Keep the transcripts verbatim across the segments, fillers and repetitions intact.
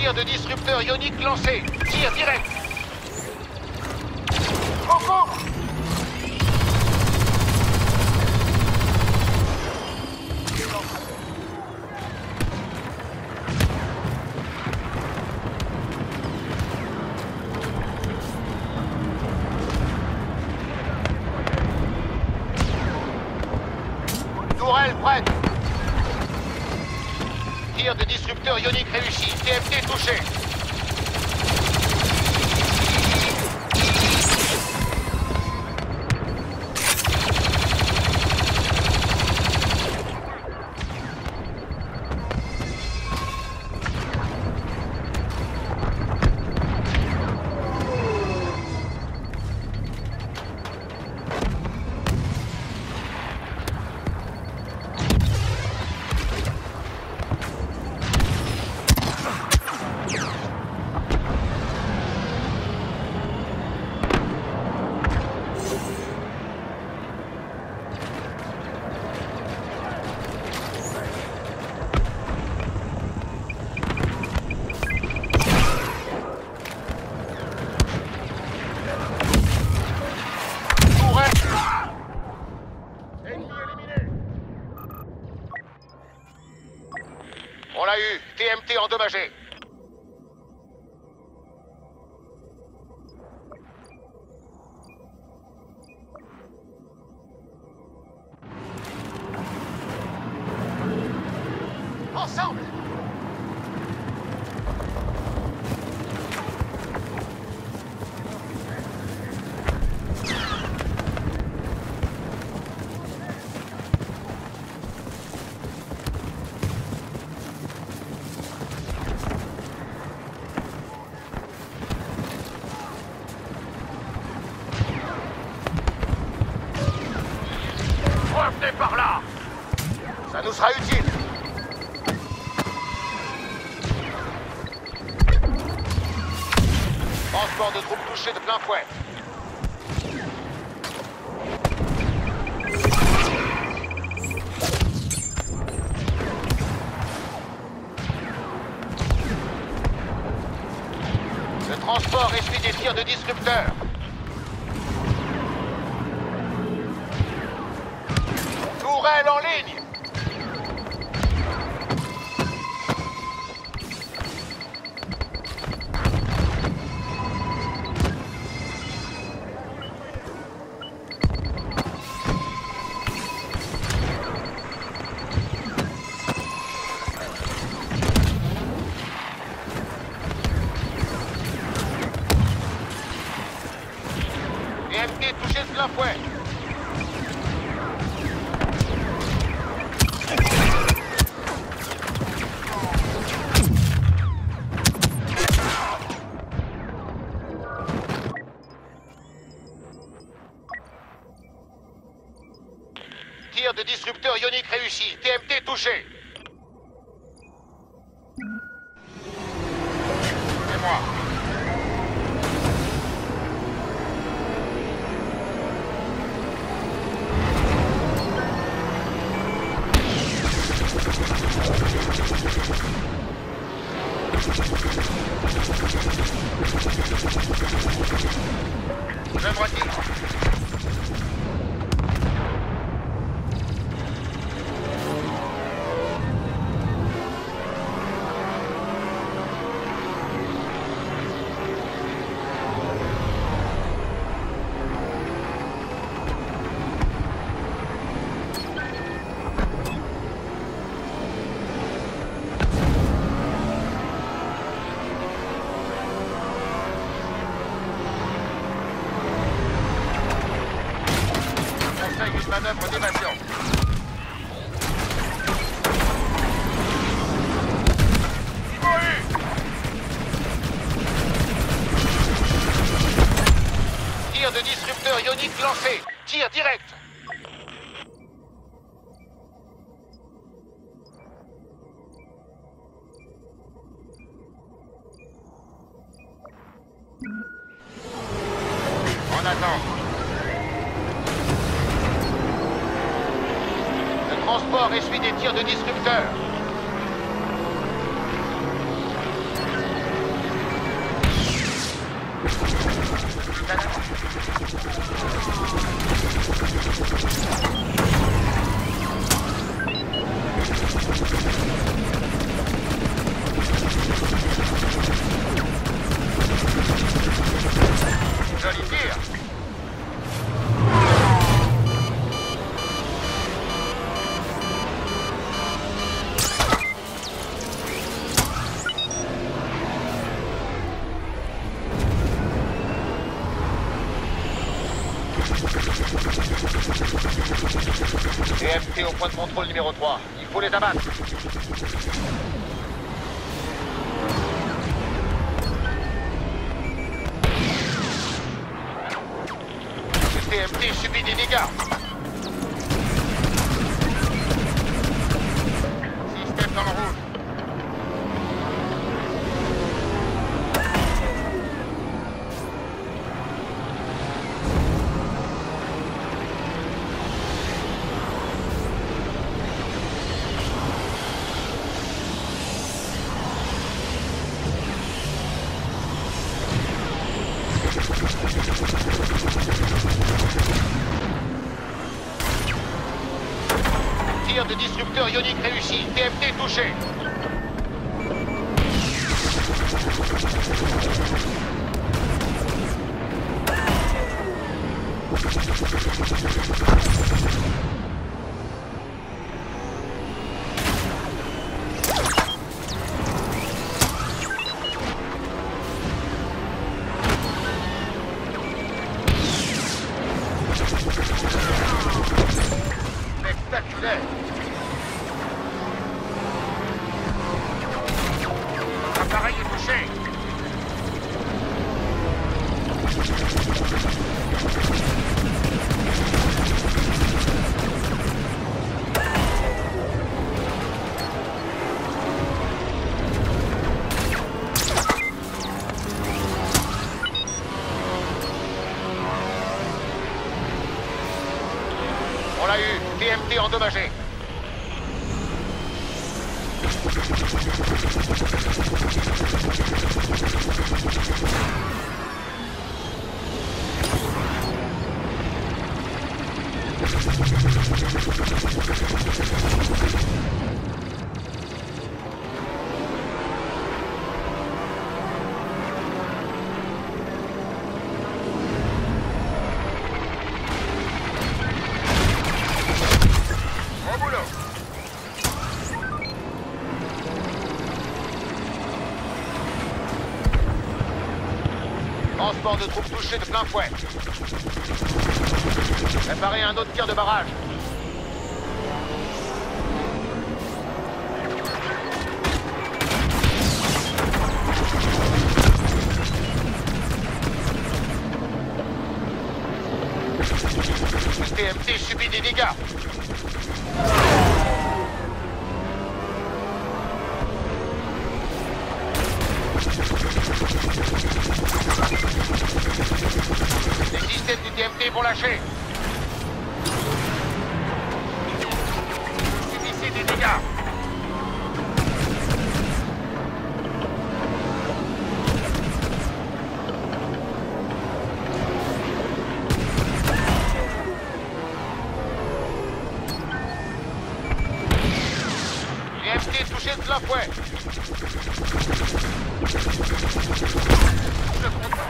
Tir de disrupteur ionique lancé. Tir direct. Coco! Tourelle prête. Tir de disrupteur ionique réussi. T M T touché. On l'a eu. T M T endommagé. Ensemble. Revenez par là. Ça nous sera utile. Transport de troupes touchées de plein fouet. Le transport essuie des tirs de disrupteurs. Tourelle en ligne. T M T touché de plein fouet. Tir de disrupteur ionique réussi. T M T touché. C'est moi. Je me retire. Une manœuvre d'évasion. Tir de disrupteur ionique lancé. Tir direct. On attend. Le transport essuie des tirs de disrupteurs. point de contrôle numéro trois. Il faut les abattre. Le T M T subit des dégâts. Système dans le rouge. Tir de disrupteur ionique réussi. T M T touché. Spectaculaire. L'appareil est touché. On l'a eu. T M T endommagé. Bon boulot. Transport de troupes touchées de plein fouet. Préparez un autre tir de barrage. Le T M T subit des dégâts. Les systèmes du T M T vont lâcher. Subissez des dégâts. T M T touché de plein fouet. Le contrôle.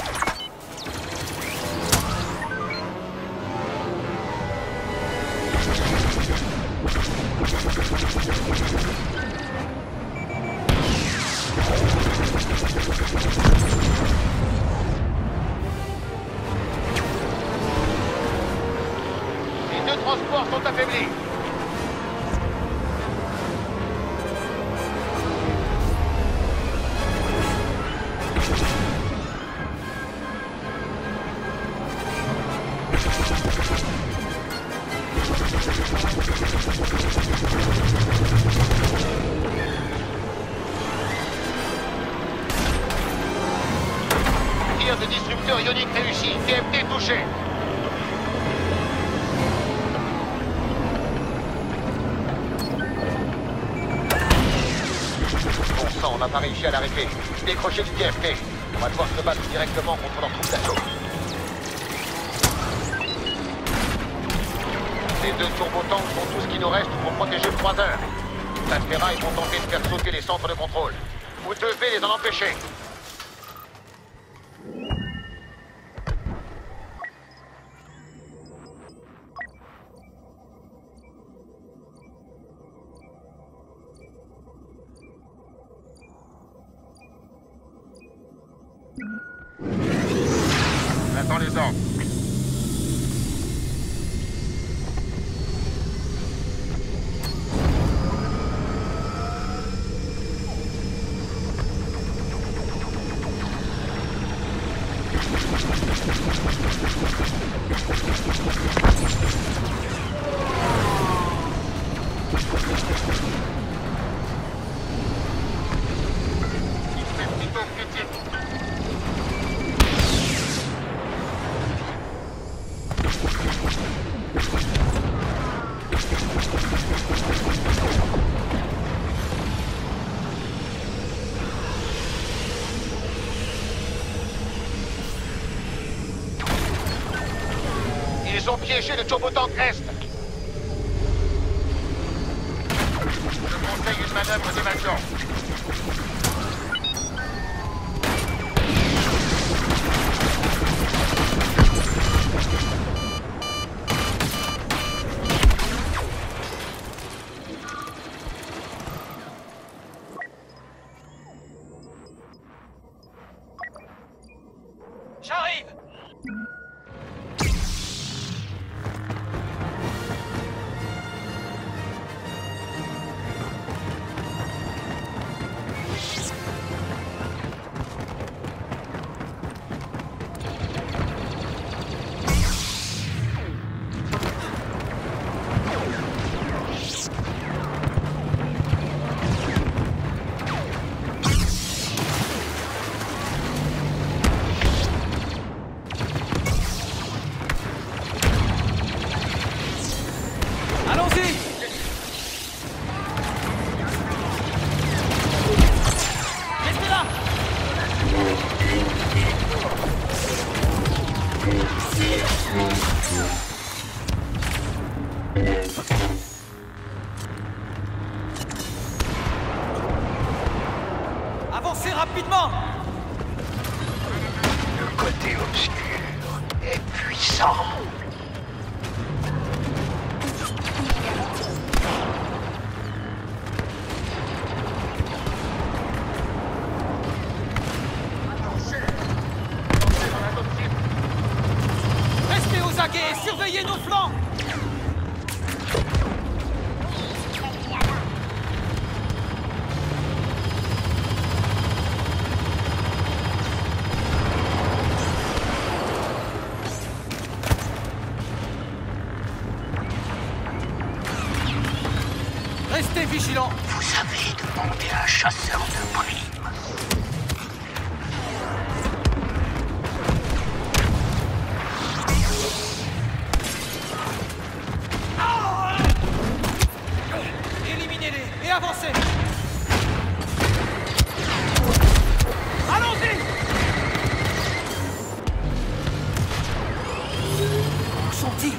Les deux transports sont affaiblis. Tir de disrupteur ionique réussi. T M T touché. Bon sang, on n'a pas réussi à l'arrêter. Décroché du T M T. On va devoir se battre directement contre leur troupe d'assaut. Les deux turbotanks sont tout ce qui nous reste pour protéger le croiseur. La Terra, ils vont tenter de faire sauter les centres de contrôle. Vous devez les en empêcher. J'attends les ordres. Ils ont piégé le turbotank Est. Je conseille une manœuvre d'évasion. J'arrive! Avancez rapidement! Le côté obscur est puissant. Restez aux aguets et surveillez nos flancs! Restez vigilants! Vous avez demandé un chasseur de primes. Éliminez-les et avancez! Allons-y! Où sont-ils?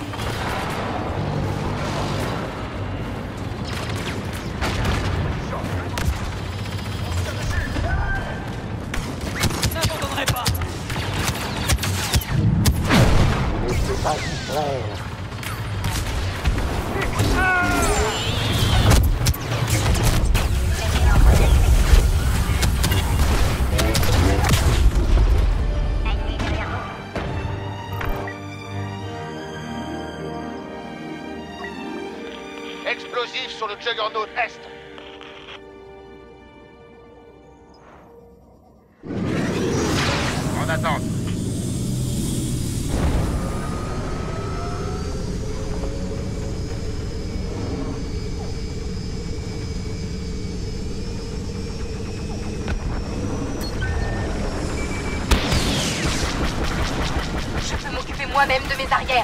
N'abandonnerai pas! Ne peux pas distraire. Explosif sur le Juggernaut Est. En attente. Je peux m'occuper moi-même de mes arrières.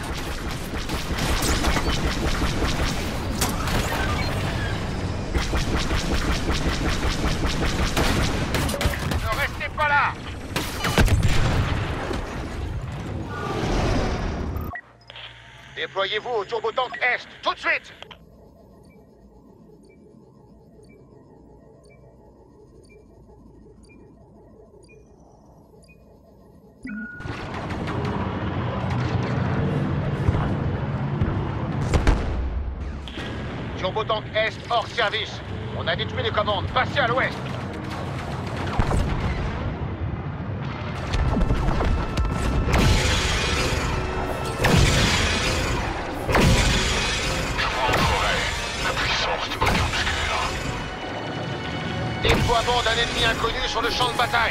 Ne restez pas là! Déployez-vous au turbotank Est, tout de suite! Turbotank Est hors service. On a détruit les commandes. Passez à l'ouest. Déploiement d'un ennemi inconnu sur le champ de bataille.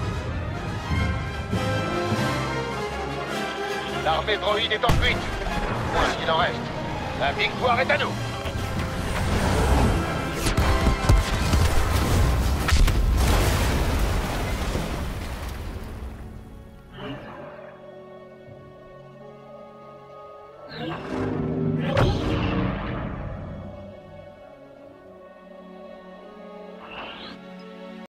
L'armée droïde est en fuite. Moins qu'il en reste. La victoire est à nous. Thank you.